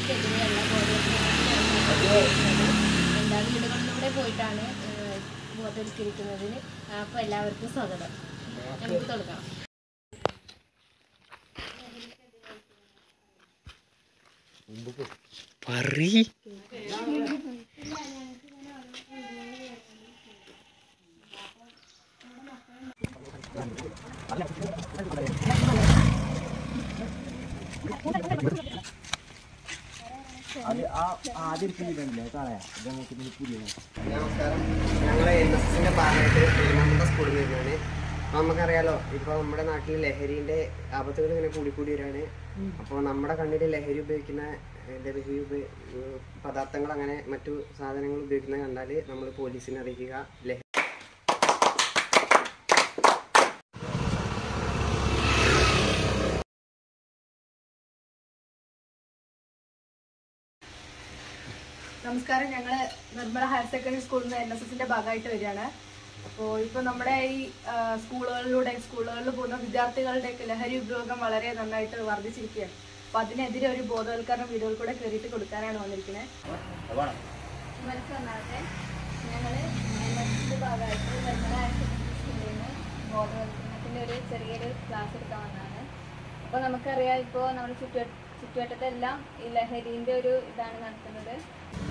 ലഹരിക്കെതിരെയുള്ള എല്ലാ വീടുകളിലൂടെ പോയിട്ടാണ് ബോധവൽക്കരിക്കുന്നതിന്. അപ്പോൾ എല്ലാവർക്കും സ്വാഗതം. നമുക്ക് തുടങ്ങാം. നമസ്കാരം, ഞങ്ങൾ NSSന്റെ ഭാഗമായിട്ട് പെരുമാനന്ദ സ്കൂളിൽ വരുന്നതാണ്. അപ്പോൾ നമുക്കറിയാലോ, ഇപ്പോൾ നമ്മുടെ നാട്ടിൽ ലഹരിൻ്റെ ആപത്തുകൾ ഇങ്ങനെ കൂടിക്കൂടി വരികയാണ്. അപ്പോൾ നമ്മുടെ കണ്ണിൽ ലഹരി ഉപയോഗിക്കുന്ന പദാർത്ഥങ്ങൾ അങ്ങനെ മറ്റു സാധനങ്ങൾ ഉപയോഗിക്കുന്നത് കണ്ടാൽ നമ്മൾ പോലീസിനെ അറിയിക്കുക. നമസ്കാരം, ഞങ്ങൾ നിർമ്മല ഹയർ സെക്കൻഡറി സ്കൂളിൽ നിന്ന് NSSന്റെ ഭാഗമായിട്ട് വരികയാണ്. അപ്പോൾ ഇപ്പോൾ നമ്മുടെ ഈ സ്കൂളുകളിൽ പോകുന്ന വിദ്യാർത്ഥികളുടെയൊക്കെ ലഹരി ഉപയോഗം വളരെ നന്നായിട്ട് വർദ്ധിച്ചിരിക്കുകയാണ്. അപ്പോൾ അതിനെതിരെ ഒരു ബോധവൽക്കരണം വീടുകളിൽ കൂടെ കയറിയിട്ട് കൊടുക്കാനാണ് വന്നിരിക്കുന്നത്. ഞങ്ങൾ NSSന്റെ ഭാഗമായിട്ട് നിർമ്മല ഹയർ സെക്കൻഡറി സ്കൂളിൽ നിന്ന് ബോധവൽക്കരണത്തിൻ്റെ ഒരു ചെറിയൊരു ക്ലാസ് എടുക്കാൻ വന്നതാണ്. അപ്പോൾ നമുക്കറിയാം, ഇപ്പോൾ നമ്മുടെ ചുറ്റുവട്ടത്തെല്ലാം ഈ ലഹരീൻ്റെ ഒരു ഇതാണ് നടക്കുന്നത്.